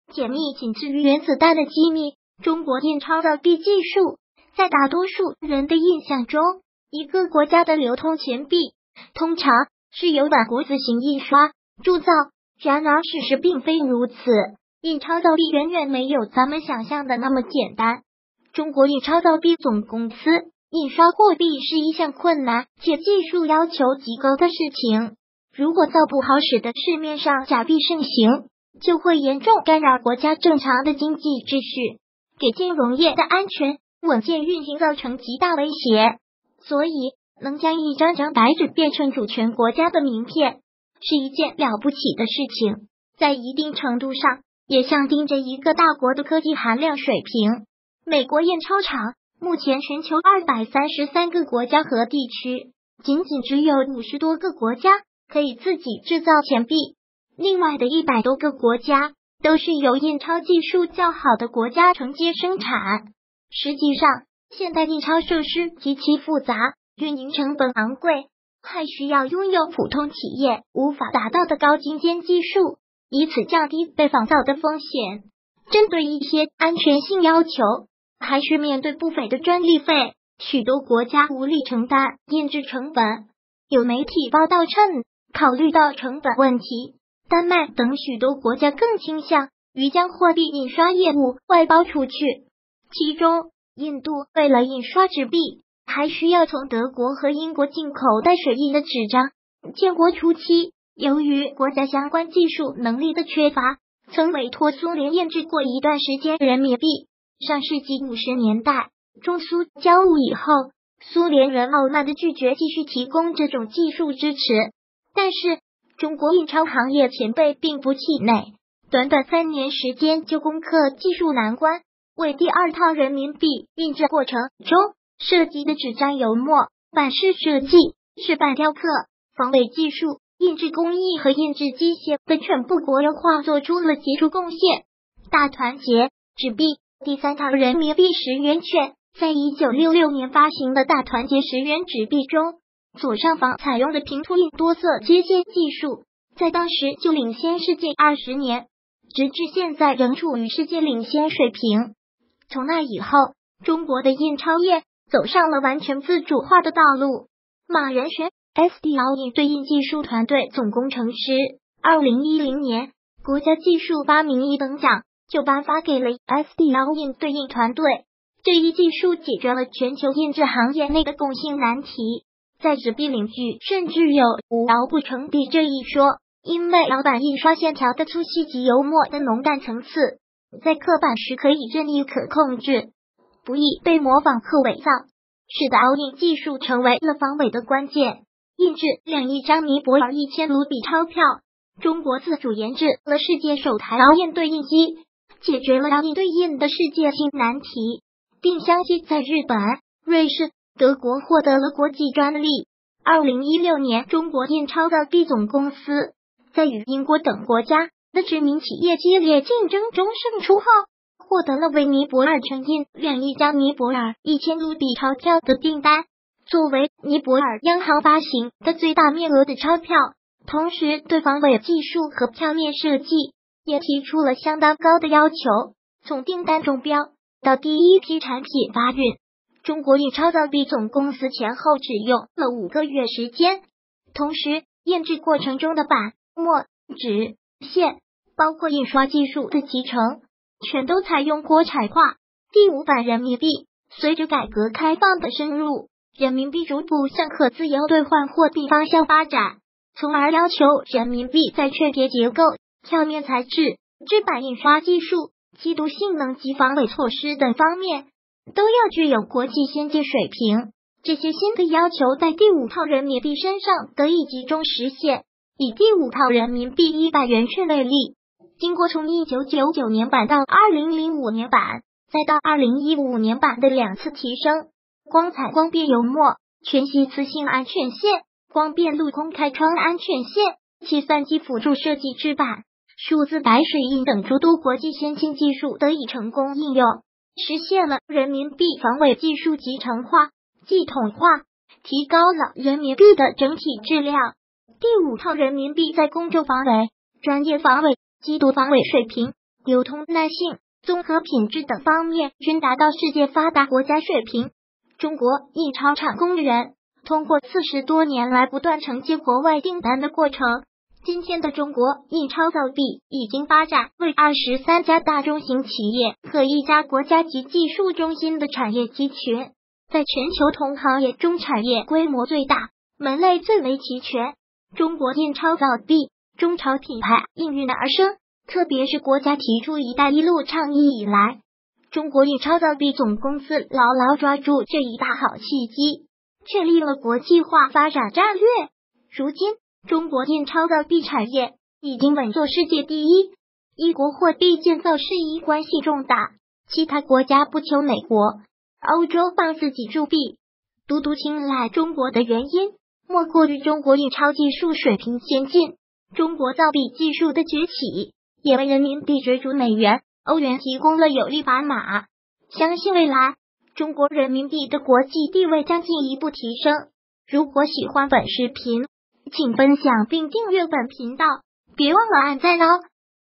解密仅次于原子弹的机密。中国印钞造币技术，在大多数人的印象中，一个国家的流通钱币通常是由本国自行印刷铸造。然而事实并非如此，印钞造币远远没有咱们想象的那么简单。中国印钞造币总公司印刷货币是一项困难且技术要求极高的事情，如果造不好，使得市面上假币盛行，就会严重干扰国家正常的经济秩序，给金融业的安全稳健运行造成极大威胁。所以能将一张张白纸变成主权国家的名片，是一件了不起的事情，在一定程度上也象征着一个大国的科技含量水平。美国印钞厂目前全球233个国家和地区，仅只有50多个国家可以自己制造钱币，另外的100多个国家都是由印钞技术较好的国家承接生产。实际上，现代印钞设施极其复杂，运营成本昂贵，还需要拥有普通企业无法达到的高精尖技术，以此降低被仿造的风险。针对一些安全性要求，还需面对不菲的专利费，许多国家无力承担印制成本。有媒体报道称，考虑到成本问题，丹麦等许多国家更倾向于将货币印刷业务外包出去。其中，印度为了印刷纸币，还需要从德国和英国进口带水印的纸张。建国初期，由于国家相关技术能力的缺乏，曾委托苏联印制过一段时间人民币。上世纪50年代，中苏交恶以后，苏联人傲慢地拒绝继续提供这种技术支持。但是，中国印钞行业前辈并不气馁，短短3年时间就攻克技术难关，为第2套人民币印制过程中设计的纸张油墨、版式设计、饰板雕刻、防伪技术、印制工艺和印制机械的全部国有化做出了杰出贡献。大团结纸币第3套人民币10元券，在1966年发行的大团结10元纸币中，左上方采用的平涂印多色接线技术，在当时就领先世界20年，直至现在仍处于世界领先水平。从那以后，中国的印钞业走上了完全自主化的道路。马仁轩 SDL 印对印技术团队总工程师，2010年国家技术发明1等奖就颁发给了 SDL 印对印团队。这一技术解决了全球印制行业内的共性难题。在纸币领域，甚至有无窑不成币这一说，因为老板印刷线条的粗细及油墨的浓淡层次，在刻版时可以任意可控制，不易被模仿和伪造，使得凹印技术成为了防伪的关键。印制2亿张尼泊尔1000卢比钞票，中国自主研制了世界首台凹印对印机，解决了凹印对印的世界性难题，并相继在日本、瑞士、德国获得了国际专利。2016年，中国印钞造币总公司在与英国等国家的知名企业激烈竞争中胜出后，获得了为尼泊尔承印2亿张尼泊尔1000卢比钞票的订单，作为尼泊尔央行发行的最大面额的钞票。同时，对防伪技术和票面设计也提出了相当高的要求。从订单中标到第一批产品发运，中国印钞造币总公司前后只用了5个月时间。同时，印制过程中的版、墨、纸、线，包括印刷技术的集成，全都采用国产化。第5版人民币随着改革开放的深入，人民币逐步向可自由兑换货币方向发展，从而要求人民币在券叠结构、票面材质、制版印刷技术、缉毒性能及防伪措施等方面都要具有国际先进水平。这些新的要求在第5套人民币身上得以集中实现。以第5套人民币100元券为例，经过从1999年版到2005年版，再到2015年版的2次提升，光彩光变油墨、全息磁性安全线、光变镂空开窗安全线、计算机辅助设计制版、数字白水印等诸多国际先进技术得以成功应用，实现了人民币防伪技术集成化、系统化，提高了人民币的整体质量。第5套人民币在公众防伪、专业防伪、缉毒防伪水平流通耐性、综合品质等方面均达到世界发达国家水平。中国印钞厂工人通过40多年来不断承接国外订单的过程，今天的中国印钞造币已经发展为23家大中型企业和1家国家级技术中心的产业集群，在全球同行业中产业规模最大，门类最为齐全。中国印钞造币，中朝品牌应运而生，特别是国家提出“一带一路”倡议以来，中国印钞造币总公司牢牢抓住这一大好契机，确立了国际化发展战略。如今，中国印钞造币产业已经稳坐世界第一，一国货币建造事宜关系重大，其他国家不求美国、欧洲放自己铸币，独独青睐中国的原因，莫过于中国印钞技术水平先进，中国造币技术的崛起，也为人民币追逐美元、欧元提供了有力砝码。相信未来，中国人民币的国际地位将进一步提升。如果喜欢本视频，请分享并订阅本频道，别忘了按赞哦。